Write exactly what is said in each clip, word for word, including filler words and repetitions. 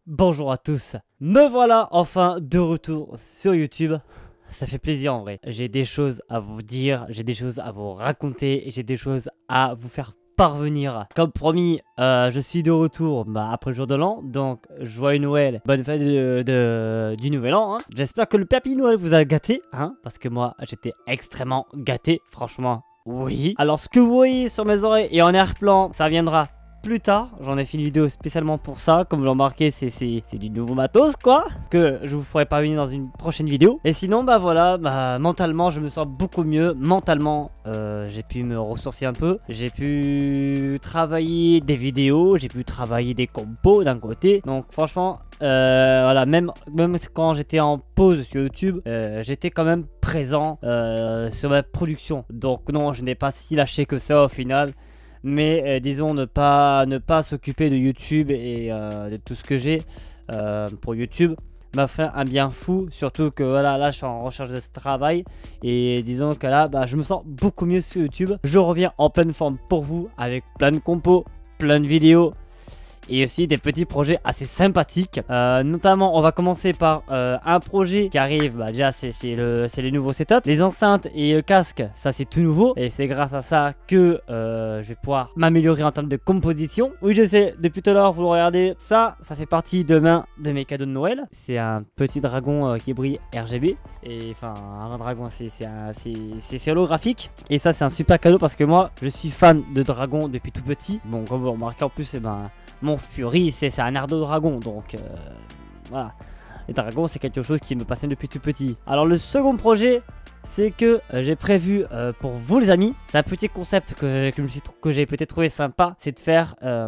Bonjour à tous, me voilà enfin de retour sur YouTube. Ça fait plaisir en vrai. J'ai des choses à vous dire, j'ai des choses à vous raconter, j'ai des choses à vous faire parvenir. Comme promis, euh, je suis de retour bah, après le jour de l'an, donc joyeux Noël, bonne fête de, de, du nouvel an. Hein. J'espère que le Papy Noël vous a gâté, hein, parce que moi j'étais extrêmement gâté, franchement. Oui. Alors ce que vous voyez sur mes oreilles et en arrière-plan, ça viendra plus tard. J'en ai fait une vidéo spécialement pour ça. Comme vous l'avez remarqué, c'est du nouveau matos quoi, que je vous ferai parvenir dans une prochaine vidéo. Et sinon bah voilà, bah, mentalement je me sens beaucoup mieux. Mentalement euh, j'ai pu me ressourcer un peu. J'ai pu travailler des vidéos, j'ai pu travailler des compos d'un côté. Donc franchement euh, voilà, même, même quand j'étais en pause sur YouTube, euh, j'étais quand même présent euh, sur ma production. Donc non, je n'ai pas si lâché que ça au final. Mais euh, disons ne pas, ne pas s'occuper de YouTube et euh, de tout ce que j'ai euh, pour YouTube m'a fait un bien fou. Surtout que voilà, là je suis en recherche de ce travail. Et disons que là bah, je me sens beaucoup mieux sur YouTube. Je reviens en pleine forme pour vous avec plein de compos, plein de vidéos. Et aussi des petits projets assez sympathiques. Euh, notamment, on va commencer par euh, un projet qui arrive. Bah, déjà, c'est le, les nouveaux setups. Les enceintes et le casque, ça c'est tout nouveau. Et c'est grâce à ça que euh, je vais pouvoir m'améliorer en termes de composition. Oui, je sais, depuis tout à l'heure, vous le regardez. Ça, ça fait partie demain de mes cadeaux de Noël. C'est un petit dragon euh, qui brille R G B. Et enfin, un dragon, c'est holographique. Et ça, c'est un super cadeau parce que moi, je suis fan de dragons depuis tout petit. Bon, comme vous remarquez en plus, et ben. Mon Fury, c'est un air de dragon, donc euh, voilà. Les dragons, c'est quelque chose qui me passionne depuis tout petit. Alors le second projet, c'est que euh, j'ai prévu euh, pour vous les amis, c'est un petit concept que, que, que j'ai peut-être trouvé sympa, c'est de faire euh,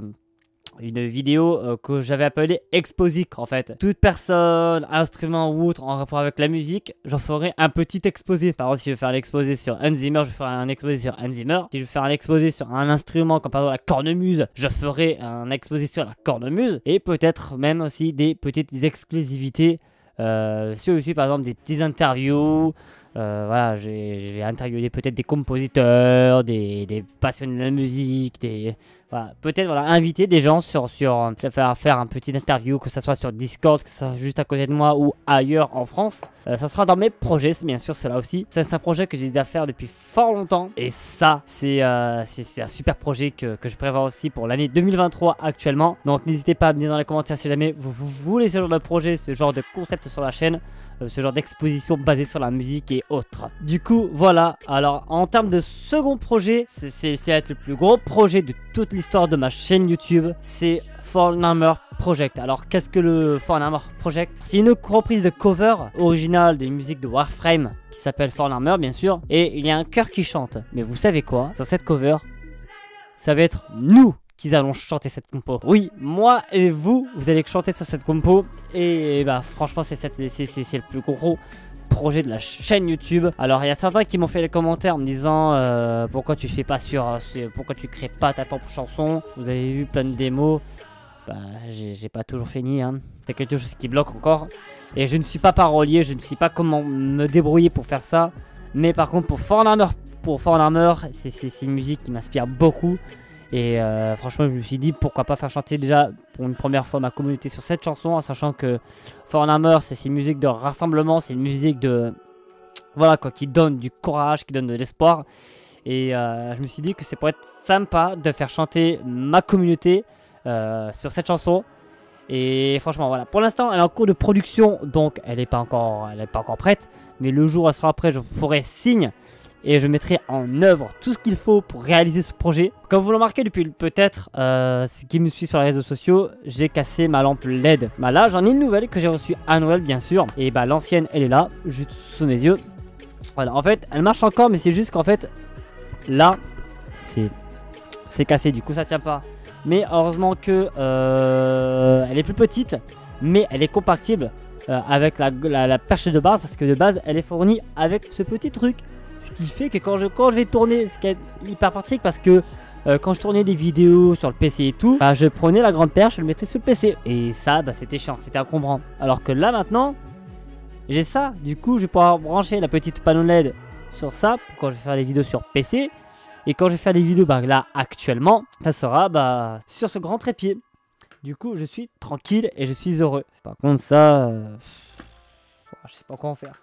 une vidéo euh, que j'avais appelée Exposique en fait. Toute personne, instrument ou autre en rapport avec la musique, j'en ferai un petit exposé. Par exemple, si je veux faire un exposé sur Hans Zimmer, je ferai un exposé sur Hans Zimmer. Si je veux faire un exposé sur un instrument comme par exemple la cornemuse, je ferai un exposé sur la cornemuse. Et peut-être même aussi des petites exclusivités euh, sur YouTube, par exemple des petites interviews. Euh, voilà, j'ai interviewé peut-être des compositeurs, des, des passionnés de la musique, des... Voilà, peut-être voilà, inviter des gens sur, sur faire, faire un petit interview, que ce soit sur Discord, que ce soit juste à côté de moi ou ailleurs en France. Euh, ça sera dans mes projets, bien sûr, cela aussi. C'est un projet que j'ai déjà faire depuis fort longtemps. Et ça, c'est euh, un super projet que, que je prévois aussi pour l'année deux mille vingt-trois actuellement. Donc n'hésitez pas à me dire dans les commentaires si jamais vous, vous voulez ce genre de projet, ce genre de concept sur la chaîne. Ce genre d'exposition basée sur la musique et autres. Du coup, voilà. Alors, en termes de second projet, c'est être le plus gros projet de toute l'histoire de ma chaîne YouTube. C'est Fallen Armor Project. Alors, qu'est-ce que le Fallen Armor Project? C'est une reprise de cover originale des musiques de Warframe qui s'appelle Fallen Armor, bien sûr. Et il y a un chœur qui chante. Mais vous savez quoi? Sur cette cover, ça va être nous qu'ils allons chanter cette compo. Oui, moi et vous, vous allez chanter sur cette compo. Et bah franchement, c'est le plus gros projet de la chaîne YouTube. Alors il y a certains qui m'ont fait des commentaires en me disant euh, pourquoi tu fais pas sur, sur pourquoi tu crées pas ta propre chanson. Vous avez vu plein de démos. Bah j'ai pas toujours fini hein. C'est quelque chose qui bloque encore. Et je ne suis pas parolier, je ne sais pas comment me débrouiller pour faire ça. Mais par contre pour Fallen Armor, pour Fallen Armor, c'est une musique qui m'inspire beaucoup. Et euh, franchement, je me suis dit pourquoi pas faire chanter déjà pour une première fois ma communauté sur cette chanson, en sachant que Fallen Armor, c'est une musique de rassemblement, c'est une musique de voilà quoi, qui donne du courage, qui donne de l'espoir. Et euh, je me suis dit que c'est pour être sympa de faire chanter ma communauté euh, sur cette chanson. Et franchement, voilà. Pour l'instant, elle est en cours de production, donc elle n'est pas encore, elle est pas encore prête. Mais le jour où elle sera prête, je vous ferai signe. Et je mettrai en œuvre tout ce qu'il faut pour réaliser ce projet. Comme vous le remarquez depuis peut-être euh, ce qui me suit sur les réseaux sociaux, j'ai cassé ma lampe L E D. Bah là, j'en ai une nouvelle que j'ai reçue à Noël, bien sûr. Et bah l'ancienne, elle est là, juste sous mes yeux. Voilà, en fait, elle marche encore, mais c'est juste qu'en fait, là, c'est cassé. Du coup, ça tient pas. Mais heureusement que euh, elle est plus petite, mais elle est compatible euh, avec la, la, la perche de base, parce que de base, elle est fournie avec ce petit truc. Ce qui fait que quand je, quand je vais tourner, ce qui est hyper pratique parce que euh, quand je tournais des vidéos sur le P C et tout, bah, je prenais la grande perche, je le mettais sur le P C. Et ça, bah, c'était chiant, c'était encombrant. Alors que là maintenant, j'ai ça. Du coup, je vais pouvoir brancher la petite panneau L E D sur ça pour quand je vais faire des vidéos sur P C. Et quand je vais faire des vidéos, bah, là actuellement, ça sera bah, sur ce grand trépied. Du coup, je suis tranquille et je suis heureux. Par contre, ça... Euh... Je sais pas quoi en faire.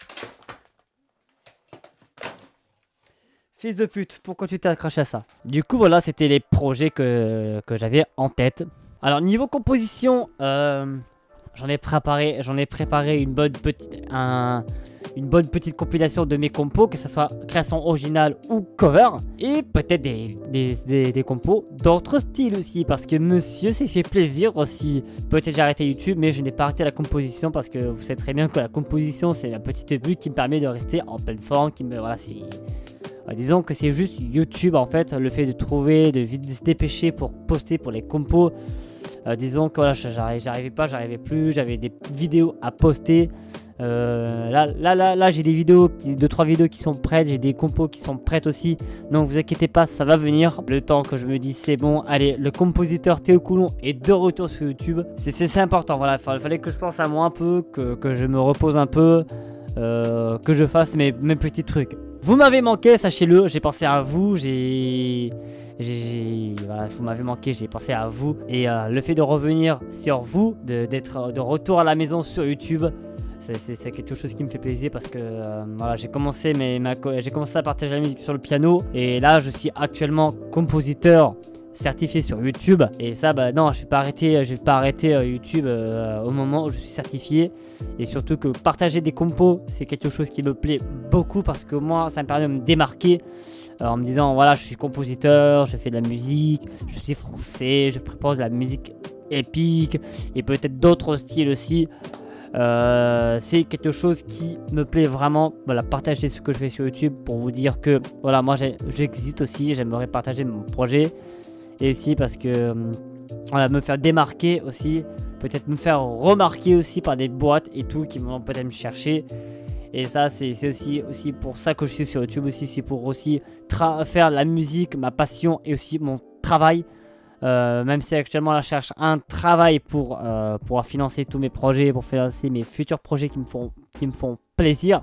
Fils de pute, pourquoi tu t'es accroché à ça? Du coup, voilà, c'était les projets que, que j'avais en tête. Alors, niveau composition, euh, j'en ai préparé, j'en ai préparé une bonne petite... Un, une bonne petite compilation de mes compos, que ce soit création originale ou cover, et peut-être des, des, des, des compos d'autres styles aussi, parce que monsieur s'est fait plaisir aussi. Peut-être j'ai arrêté YouTube, mais je n'ai pas arrêté la composition, parce que vous savez très bien que la composition, c'est la petite bulle qui me permet de rester en pleine forme, qui me... Voilà, c'est... Disons que c'est juste YouTube, en fait, le fait de trouver, de vite se dépêcher pour poster pour les compos. Euh, disons que voilà, j'arrivais pas, j'arrivais plus, j'avais des vidéos à poster. Euh, là, là, là, là j'ai des vidéos, deux trois vidéos qui sont prêtes, j'ai des compos qui sont prêtes aussi. Donc vous inquiétez pas, ça va venir. Le temps que je me dis c'est bon, allez, le compositeur Théo Coulon est de retour sur YouTube. C'est important, voilà, il fallait que je pense à moi un peu, que, que je me repose un peu, euh, que je fasse mes, mes petits trucs. Vous m'avez manqué, sachez-le, j'ai pensé à vous, j'ai... Voilà, vous m'avez manqué, j'ai pensé à vous. Et euh, le fait de revenir sur vous, d'être de, de retour à la maison sur YouTube, c'est quelque chose qui me fait plaisir parce que euh, voilà, j'ai commencé, mes, ma, j'ai commencé à partager la musique sur le piano. Et là, je suis actuellement compositeur certifié sur YouTube. Et ça, bah non, je vais pas arrêter, je vais pas arrêter euh, YouTube euh, au moment où je suis certifié. Et surtout que partager des compos, c'est quelque chose qui me plaît beaucoup parce que moi, ça me permet de me démarquer. Euh, en me disant, voilà, je suis compositeur, je fais de la musique, je suis français, je propose de la musique épique et peut-être d'autres styles aussi. Euh, c'est quelque chose qui me plaît vraiment. Voilà, partager ce que je fais sur YouTube pour vous dire que, voilà, moi j'existe aussi, j'aimerais partager mon projet. Et aussi parce que, voilà, me faire démarquer aussi, peut-être me faire remarquer aussi par des boîtes et tout qui vont peut-être me chercher. Et ça, c'est aussi, aussi pour ça que je suis sur YouTube aussi. C'est pour aussi faire la musique, ma passion et aussi mon travail. Euh, même si actuellement, là, je cherche un travail pour euh, pouvoir financer tous mes projets, pour financer mes futurs projets qui me font, qui me font plaisir.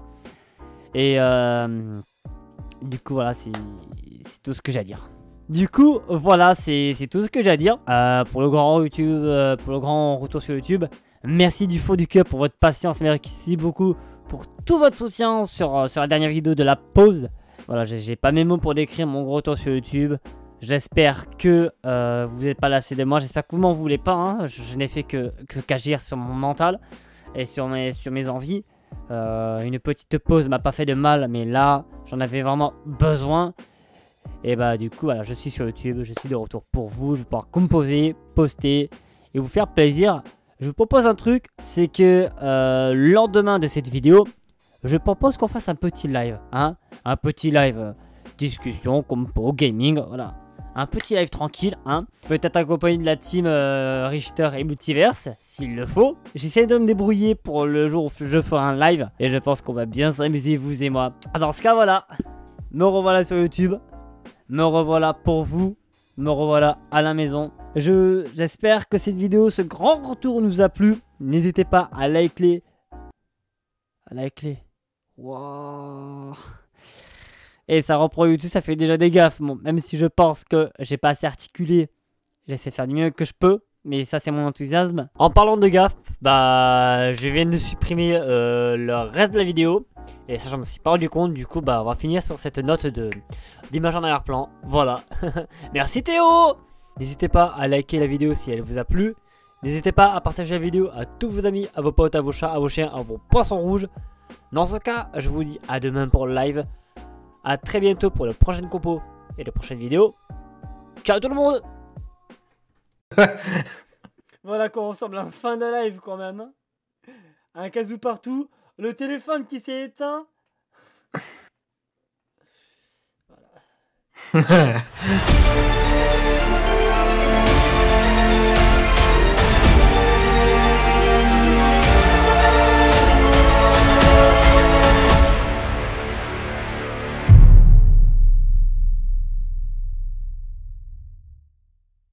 Et euh, du coup, voilà, c'est tout ce que j'ai à dire. Du coup, voilà, c'est tout ce que j'ai à dire euh, pour le grand YouTube, euh, pour le grand retour sur YouTube. Merci du fond du cœur pour votre patience. Merci beaucoup pour tout votre soutien sur, sur la dernière vidéo de la pause. Voilà, j'ai pas mes mots pour décrire mon gros retour sur YouTube. J'espère que euh, vous n'êtes pas lassé de moi. J'espère que vous m'en voulez pas. Hein. Je, je n'ai fait que, que qu'agir sur mon mental et sur mes, sur mes envies. Euh, une petite pause m'a pas fait de mal, mais là, j'en avais vraiment besoin. Et bah du coup, voilà, je suis sur YouTube. Je suis de retour pour vous. Je vais pouvoir composer, poster et vous faire plaisir. Je vous propose un truc, c'est que euh, le lendemain de cette vidéo, je propose qu'on fasse un petit live, hein, un petit live euh, discussion, compo, gaming, voilà, un petit live tranquille, hein, peut-être accompagné de la team euh, Richter et Multiverse, s'il le faut. J'essaie de me débrouiller pour le jour où je ferai un live, et je pense qu'on va bien s'amuser, vous et moi. Dans ce cas, voilà, me revoilà sur YouTube, me revoilà pour vous, me revoilà à la maison. Je j'espère que cette vidéo, ce grand retour nous a plu. N'hésitez pas à liker. À liker. Wow. Et ça reprend YouTube, ça fait déjà des gaffes. Bon, même si je pense que j'ai pas assez articulé, j'essaie de faire du mieux que je peux. Mais ça, c'est mon enthousiasme. En parlant de gaffes, bah, je viens de supprimer euh, le reste de la vidéo. Et ça, j'en me suis pas rendu compte. Du coup, bah, on va finir sur cette note de d'image en arrière-plan. Voilà. Merci Théo. N'hésitez pas à liker la vidéo si elle vous a plu. N'hésitez pas à partager la vidéo à tous vos amis, à vos potes, à vos chats, à vos chiens, à vos poissons rouges. Dans ce cas, je vous dis à demain pour le live. À très bientôt pour le prochain compo et la prochaine vidéo. Ciao tout le monde. Voilà qu'on ressemble à un fin de live quand même. Un casou partout. Le téléphone qui s'est éteint. Voilà.